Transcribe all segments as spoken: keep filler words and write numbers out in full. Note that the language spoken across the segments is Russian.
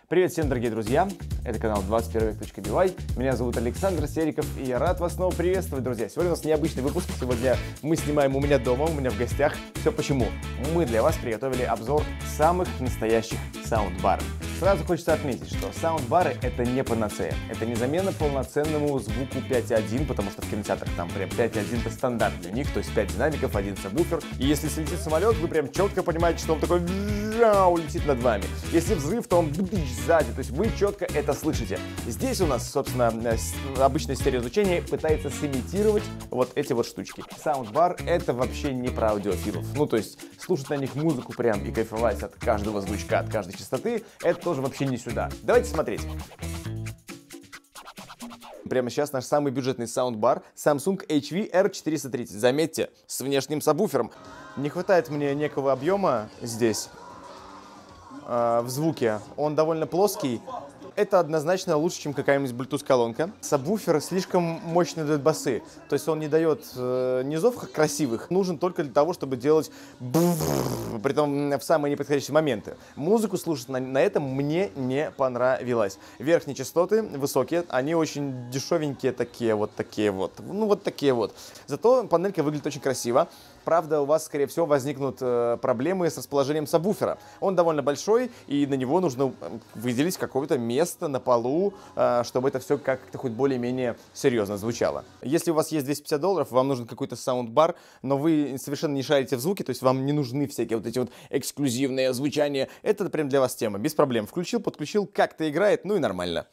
Привет всем, дорогие друзья! Это канал двадцать первый век точка би вай. Меня зовут Александр Сериков, и я рад вас снова приветствовать, друзья. Сегодня у нас необычный выпуск. Сегодня мы снимаем у меня дома, у меня в гостях. Все почему? Мы для вас приготовили обзор самых настоящих саундбаров. Сразу хочется отметить, что саундбары — это не панацея. Это не замена полноценному звуку пять один, потому что в кинотеатрах там прям пять один — это стандарт для них, то есть пять динамиков, один сабвуфер. И если слетит самолет, вы прям четко понимаете, что он такой улетит над вами. Если взрыв, то он сзади, то есть вы четко это слышите. Здесь у нас, собственно, обычное стереозвучание пытается сымитировать вот эти вот штучки. Саундбар — это вообще не про аудиофилов. Ну, то есть слушать на них музыку прям и кайфовать от каждого звучка, от каждой частоты — это тоже вообще не сюда. Давайте смотреть. Прямо сейчас наш самый бюджетный саундбар Samsung эйч ви эр четыреста тридцать. Заметьте, с внешним сабвуфером. Не хватает мне некого объема здесь, э, в звуке. Он довольно плоский. Это однозначно лучше, чем какая-нибудь Bluetooth-колонка. Сабвуфер слишком мощно дает басы. То есть он не дает э, низов красивых. Нужен только для того, чтобы делать притом в самые неподходящие моменты. Музыку слушать на, на этом мне не понравилось. Верхние частоты высокие, они очень дешевенькие такие вот, такие вот. Ну вот такие вот. Зато панелька выглядит очень красиво. Правда, у вас, скорее всего, возникнут э, проблемы с расположением сабвуфера. Он довольно большой, и на него нужно выделить какое-то место на полу, э, чтобы это все как-то хоть более-менее серьезно звучало. Если у вас есть двести пятьдесят долларов, вам нужен какой-то саундбар, но вы совершенно не шарите в звуке, то есть вам не нужны всякие вот эти вот эксклюзивные звучания. Это прям для вас тема, без проблем. Включил, подключил, как-то играет, ну и нормально.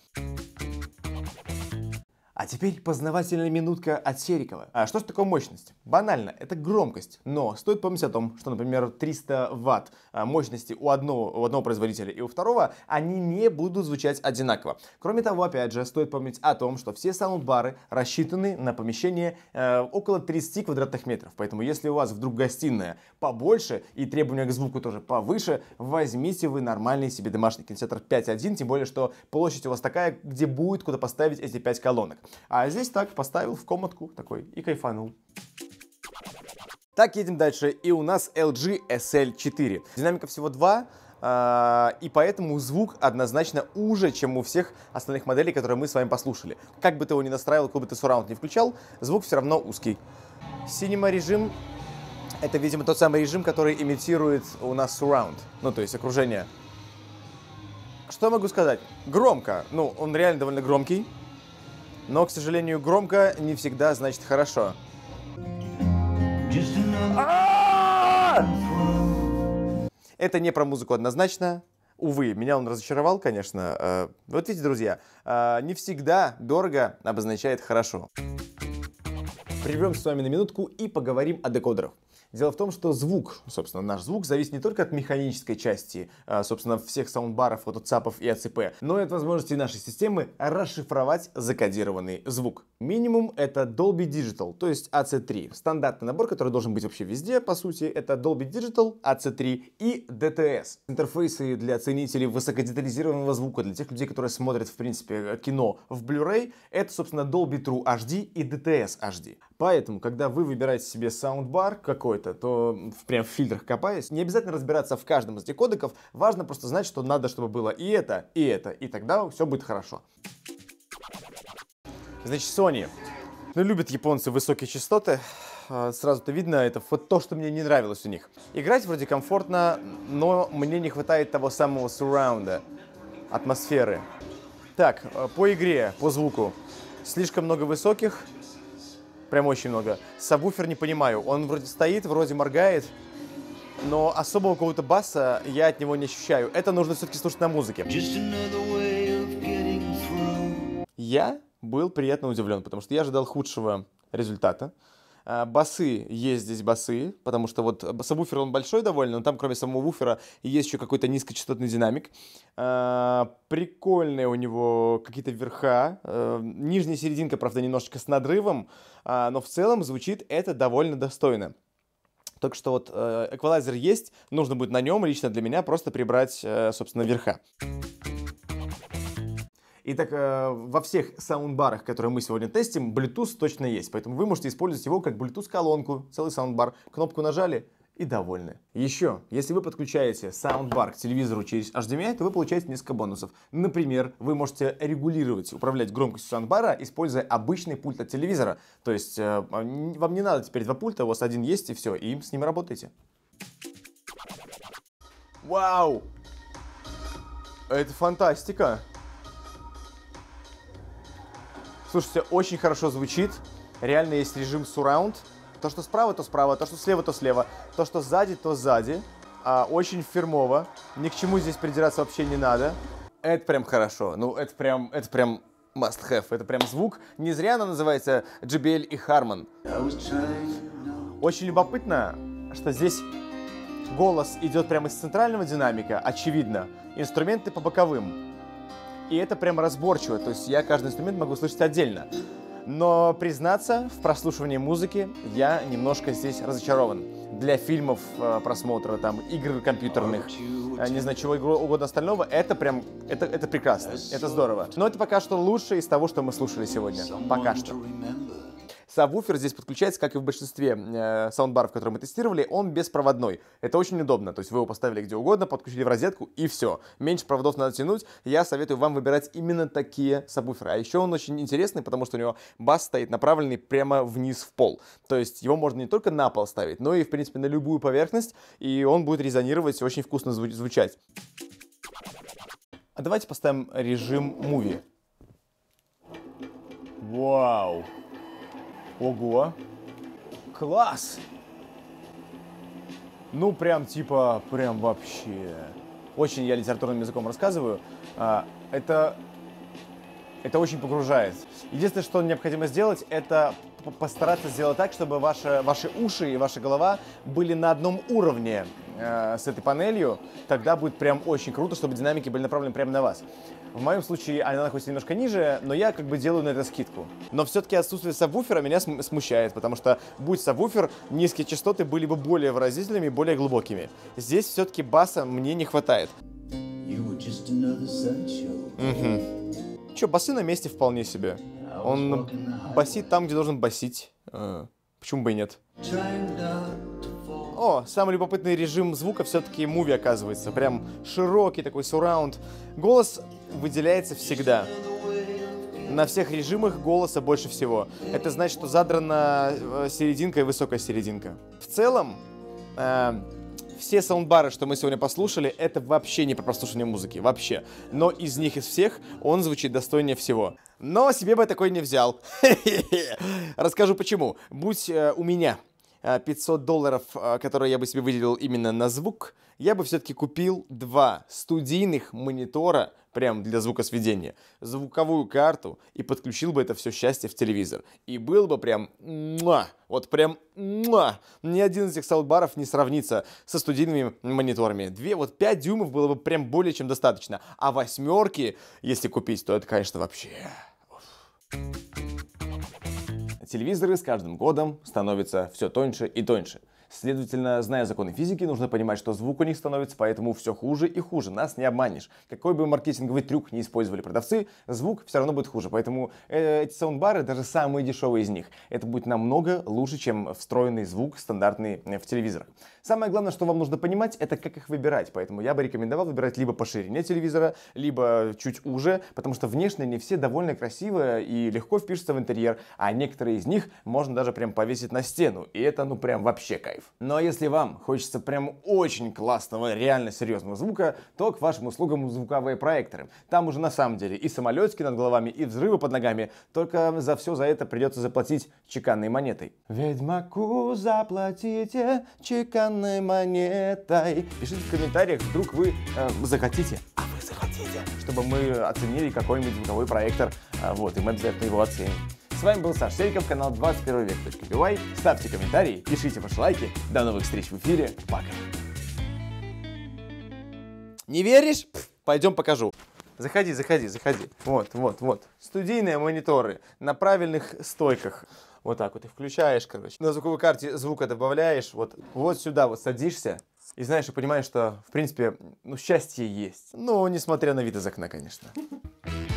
А теперь познавательная минутка от Серикова. А что же такое мощность? Банально, это громкость. Но стоит помнить о том, что, например, триста ватт мощности у одного, у одного производителя и у второго, они не будут звучать одинаково. Кроме того, опять же, стоит помнить о том, что все саундбары рассчитаны на помещение э, около тридцати квадратных метров. Поэтому, если у вас вдруг гостиная побольше и требования к звуку тоже повыше, возьмите вы нормальный себе домашний кинотеатр пять один, тем более, что площадь у вас такая, где будет куда поставить эти пять колонок. А здесь так, поставил в комнатку такой и кайфанул. Так, едем дальше. И у нас эл джи эс эл четыре. Динамика всего два, э, и поэтому звук однозначно уже, чем у всех остальных моделей, которые мы с вами послушали. Как бы ты его ни настраивал, какой бы ты сурраунд не включал, звук все равно узкий. Cinema режим — это, видимо, тот самый режим, который имитирует у нас surround, ну, то есть окружение. Что могу сказать? Громко. Ну, он реально довольно громкий. Но, к сожалению, громко не всегда значит хорошо. Это не про музыку однозначно. Увы, меня он разочаровал, конечно. Вот видите, друзья, не всегда дорого обозначает хорошо. Прервемся с вами на минутку и поговорим о декодерах. Дело в том, что звук, собственно, наш звук зависит не только от механической части, собственно, всех саундбаров, от ЦАПов и а цэ пэ, но и от возможности нашей системы расшифровать закодированный звук. Минимум — это Dolby Digital, то есть а цэ три. Стандартный набор, который должен быть вообще везде, по сути, это Dolby Digital, а цэ три и ди ти эс. Интерфейсы для ценителей высокодетализированного звука, для тех людей, которые смотрят, в принципе, кино в Blu-ray, это, собственно, Dolby True эйч ди и ди ти эс эйч ди. Поэтому, когда вы выбираете себе саундбар какой-то, то прям в фильтрах копаясь, не обязательно разбираться в каждом из декодеков, важно просто знать, что надо, чтобы было и это, и это, и тогда все будет хорошо. Значит, Sony. Ну, любят японцы высокие частоты. Сразу-то видно, это вот то, что мне не нравилось у них. Играть вроде комфортно, но мне не хватает того самого сурраунда, атмосферы. Так, по игре, по звуку. Слишком много высоких. Прям очень много. Сабвуфер не понимаю. Он вроде стоит, вроде моргает, но особого какого-то баса я от него не ощущаю. Это нужно все-таки слушать на музыке. Я был приятно удивлен, потому что я ожидал худшего результата. Басы, есть здесь басы, потому что вот сабвуфер он большой довольно, но там кроме самого вуфера есть еще какой-то низкочастотный динамик. Прикольные у него какие-то верха. Нижняя серединка, правда, немножечко с надрывом, но в целом звучит это довольно достойно. Только что вот эквалайзер есть, нужно будет на нем лично для меня просто прибрать, собственно, верха. Итак, во всех саундбарах, которые мы сегодня тестим, Bluetooth точно есть. Поэтому вы можете использовать его как Bluetooth-колонку, целый саундбар. Кнопку нажали, и довольны. Еще, если вы подключаете саундбар к телевизору через эйч ди эм ай, то вы получаете несколько бонусов. Например, вы можете регулировать, управлять громкостью саундбара, используя обычный пульт от телевизора. То есть э, вам не надо теперь два пульта, у вас один есть и все, и с ним работаете. Вау! Это фантастика! Слушайте, очень хорошо звучит. Реально есть режим surround. То, что справа, то справа, то, что слева, то слева. То, что сзади, то сзади. А, очень фирмово. Ни к чему здесь придираться вообще не надо. Это прям хорошо. Ну, это прям, это прям must have. Это прям звук. Не зря она называется джей би эл и Harman. Очень любопытно, что здесь голос идет прямо из центрального динамика, очевидно. Инструменты по боковым. И это прям разборчиво. То есть я каждый инструмент могу слышать отдельно. Но, признаться, в прослушивании музыки я немножко здесь разочарован. Для фильмов, просмотра, там, игр компьютерных, не знаю, чего угодно остального, это прям, это, это прекрасно, это здорово. Но это пока что лучшее из того, что мы слушали сегодня. Пока что. Сабвуфер здесь подключается, как и в большинстве э, саундбаров, которые мы тестировали, он беспроводной. Это очень удобно, то есть вы его поставили где угодно, подключили в розетку и все. Меньше проводов надо тянуть, я советую вам выбирать именно такие сабвуферы. А еще он очень интересный, потому что у него бас стоит направленный прямо вниз в пол. То есть его можно не только на пол ставить, но и в принципе на любую поверхность, и он будет резонировать, очень вкусно зву- звучать. А давайте поставим режим Movie. Вау! Ого! Класс! Ну, прям типа, прям вообще. Очень я литературным языком рассказываю. А, это, это очень погружает. Единственное, что необходимо сделать, это постараться сделать так, чтобы ваши, ваши уши и ваша голова были на одном уровне э, с этой панелью. Тогда будет прям очень круто, чтобы динамики были направлены прямо на вас. В моем случае она находится немножко ниже, но я как бы делаю на это скидку. Но все-таки отсутствие сабвуфера меня смущает, потому что, будь сабвуфер, низкие частоты были бы более выразительными и более глубокими. Здесь все-таки баса мне не хватает. Угу. Че, басы на месте вполне себе. Он басит там, где должен басить. Э, почему бы и нет? О, самый любопытный режим звука все-таки Movie оказывается. Прям широкий такой сурраунд. Голос выделяется всегда. На всех режимах голоса больше всего. Это значит, что задрана серединка и высокая серединка. В целом, э, все саундбары, что мы сегодня послушали, это вообще не про прослушивание музыки. Вообще. Но из них, из всех, он звучит достойнее всего. Но себе бы я такой не взял. Расскажу почему. Будь э, у меня пятьсот долларов, которые я бы себе выделил именно на звук, я бы все-таки купил два студийных монитора прям для звукосведения, звуковую карту и подключил бы это все счастье в телевизор. И был бы прям муа, вот прям муа. Ни один из этих саундбаров не сравнится со студийными мониторами. Две, вот пять дюймов было бы прям более чем достаточно. А восьмерки, если купить, то это, конечно, вообще... Телевизоры с каждым годом становятся все тоньше и тоньше. Следовательно, зная законы физики, нужно понимать, что звук у них становится поэтому все хуже и хуже. Нас не обманешь. Какой бы маркетинговый трюк не использовали продавцы, звук все равно будет хуже. Поэтому э, эти саундбары, даже самые дешевые из них, это будет намного лучше, чем встроенный звук стандартный в телевизорах. Самое главное, что вам нужно понимать, это как их выбирать. Поэтому я бы рекомендовал выбирать либо по ширине телевизора, либо чуть уже, потому что внешне не все довольно красивые и легко впишутся в интерьер, а некоторые из них можно даже прям повесить на стену. И это ну прям вообще кайф. Ну а если вам хочется прям очень классного, реально серьезного звука, то к вашим услугам звуковые проекторы. Там уже на самом деле и самолетики над головами, и взрывы под ногами, только за все за это придется заплатить чеканной монетой. Ведьмаку заплатите чеканной монетой. Пишите в комментариях, вдруг вы э, захотите, а вы захотите, чтобы мы оценили какой-нибудь звуковой проектор, э, вот, и мы обязательно его оценим. С вами был Саша Сериков, канал двадцать первый век точка пи уай. Ставьте комментарии, пишите ваши лайки. До новых встреч в эфире. Пока. Не веришь? Пойдем покажу. Заходи, заходи, заходи. Вот, вот, вот. Студийные мониторы на правильных стойках. Вот так вот и включаешь, короче. На звуковой карте звука добавляешь. Вот, вот сюда вот садишься. И знаешь, и понимаешь, что, в принципе, ну, счастье есть. Ну, несмотря на вид из окна, конечно.